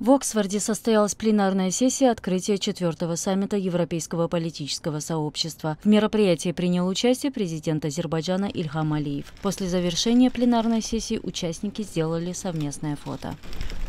В Оксфорде состоялась пленарная сессия открытия 4-го саммита Европейского политического сообщества. В мероприятии принял участие президент Азербайджана Ильхам Алиев. После завершения пленарной сессии участники сделали совместное фото.